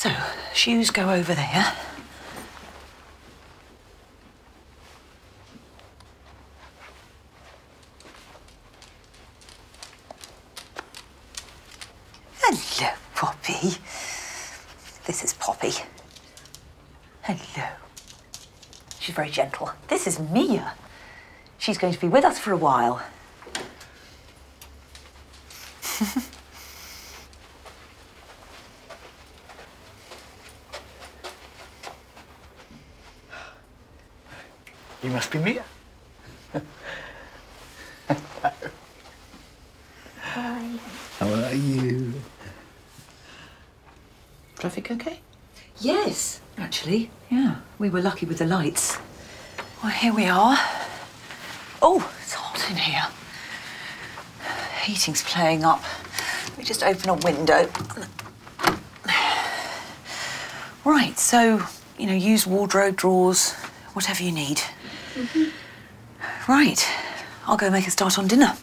So, shoes go over there. Hello, Poppy. This is Poppy. Hello. She's very gentle. This is Mia. She's going to be with us for a while. You must be Mia. Hi. How are you? Traffic okay? Yes, actually, yeah. We were lucky with the lights. Well, here we are. Oh, it's hot in here. Heating's playing up. Let me just open a window. Right, so, you know, use wardrobe, drawers, whatever you need. Right, I'll go make a start on dinner.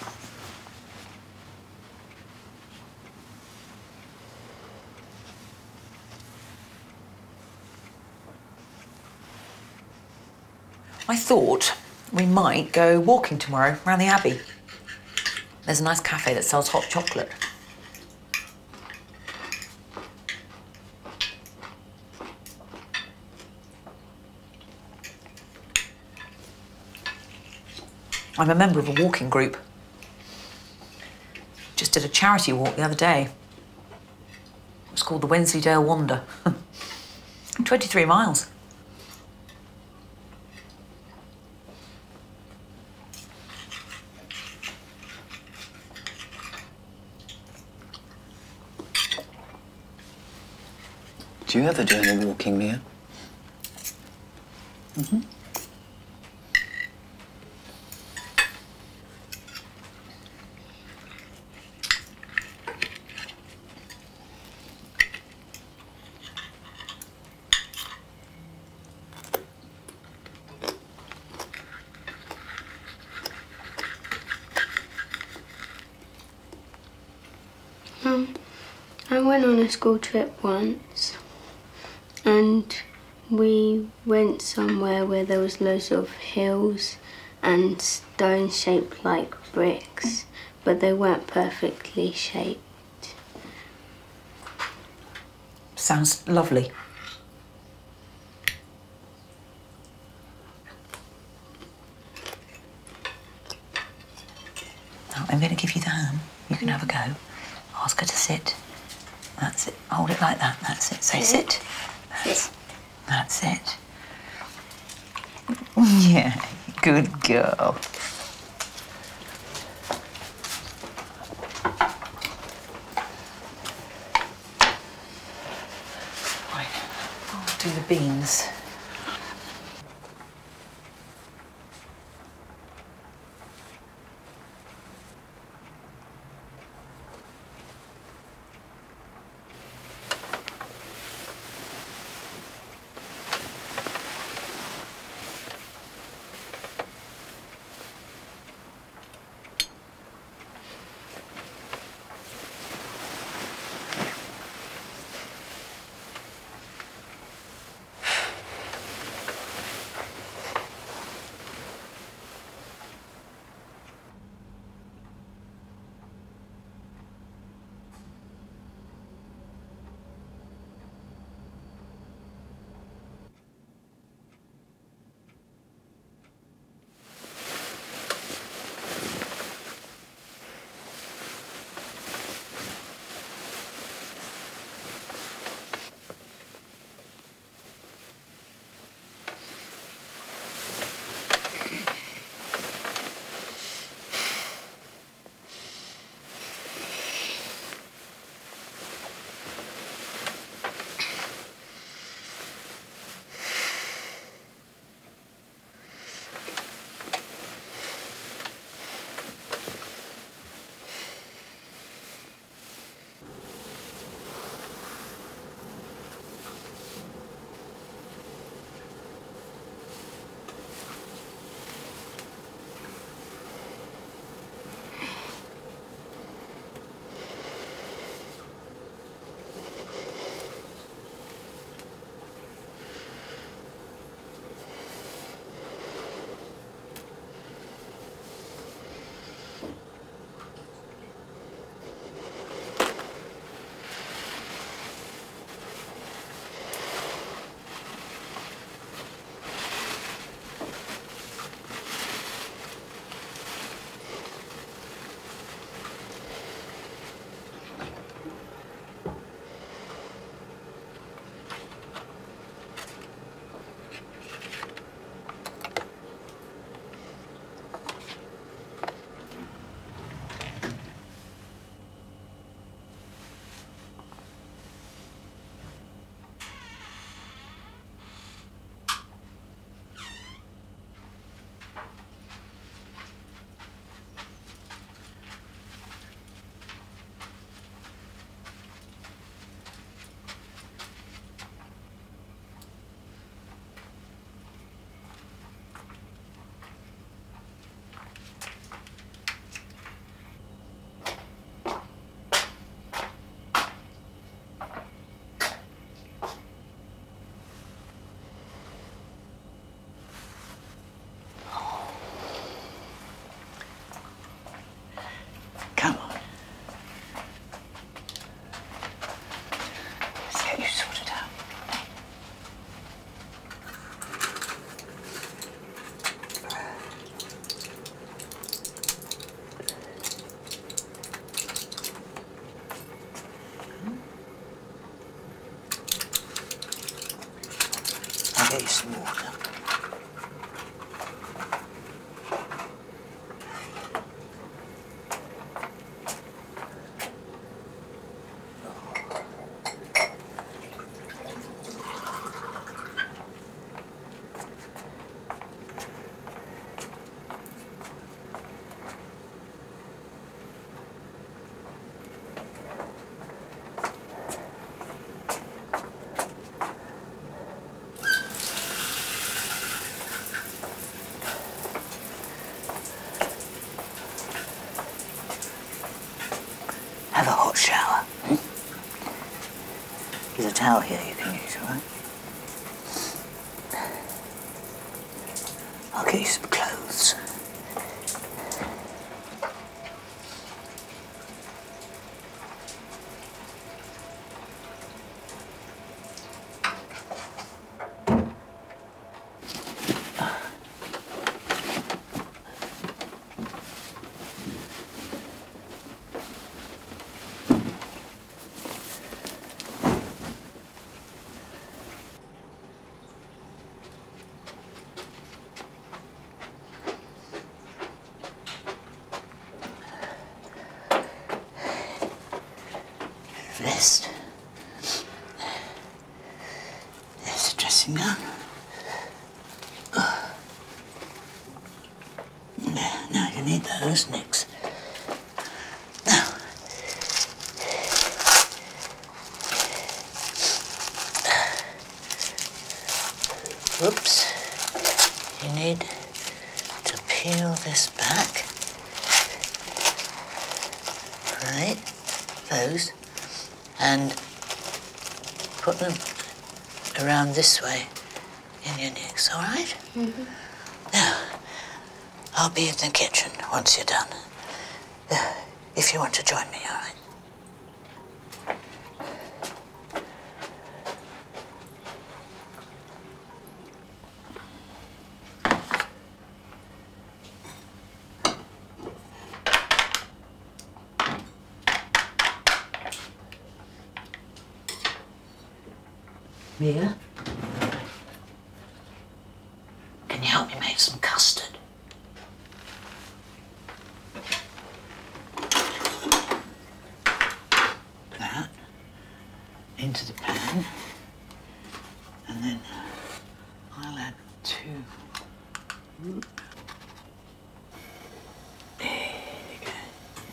I thought we might go walking tomorrow around the Abbey. There's a nice cafe that sells hot chocolate. I'm a member of a walking group. Just did a charity walk the other day. It's called the Wensleydale Wander. 23 miles. Do you ever do any walking, Mia? I went on a school trip once and we went somewhere where there was loads of hills and stones shaped like bricks, but they weren't perfectly shaped. Sounds lovely. Now, I'm going to give you the ham. You can have a go. Ask her to sit. That's it. Hold it like that. That's it. Say sit. That's it. Yeah, good girl. Right, I'll do the beans. hot shower. There's a towel here you can use, all right? I'll get you some clothes. Vest. There's a dressing gown. Now you need those nicks. Now, whoops, you need to peel this back. Right, those. And put them around this way in your necks, all right? Mm-hmm. Now, I'll be in the kitchen once you're done. If you want to join me, all right? Mia? Can you help me make some custard? That into the pan, and then I'll add 2. There you go.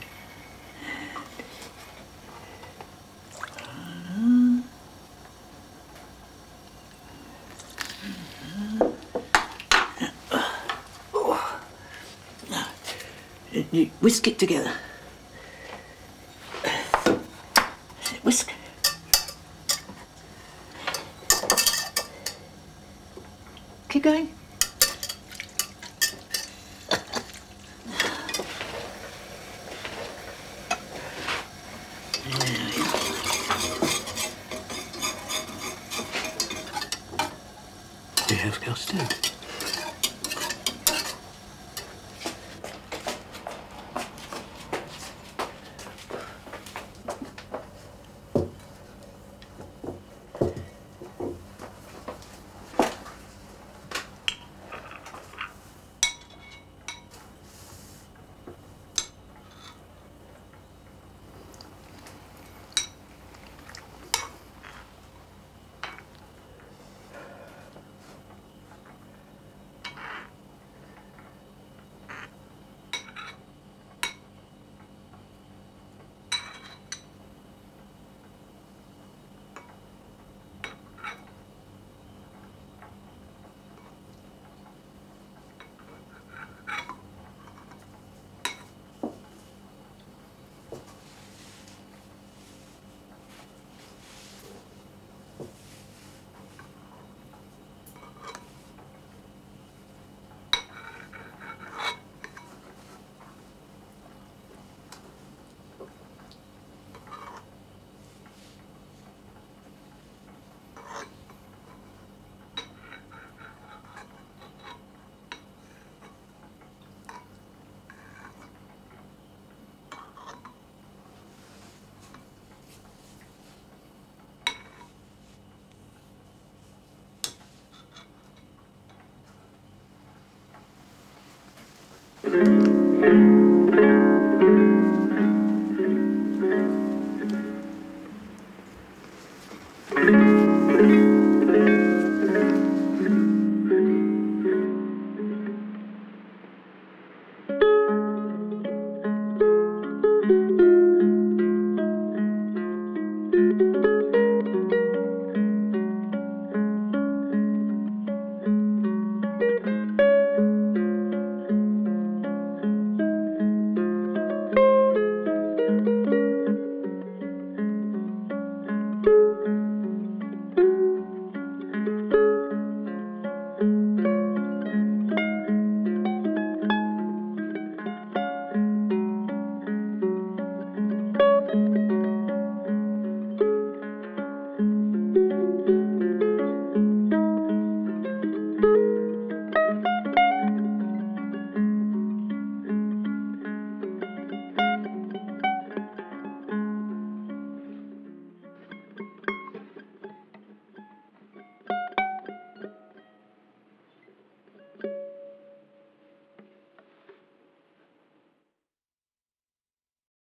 You whisk it together. Whisk. Keep going. We have custard.